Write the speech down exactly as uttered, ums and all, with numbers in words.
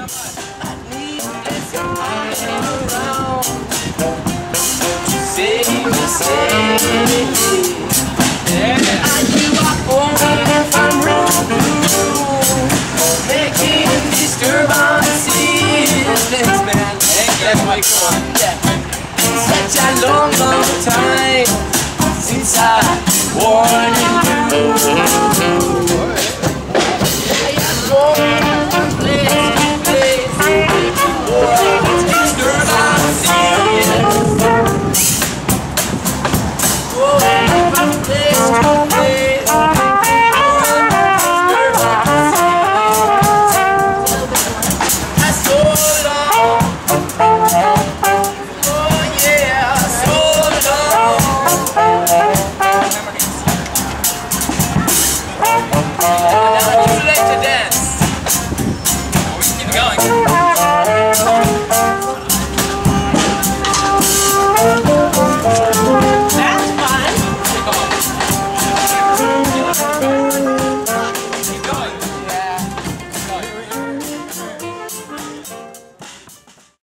I need this around to save me, save me. And you are only from room, making disturbances, man. That's my God. Yeah. Such a long, long time since I warned you.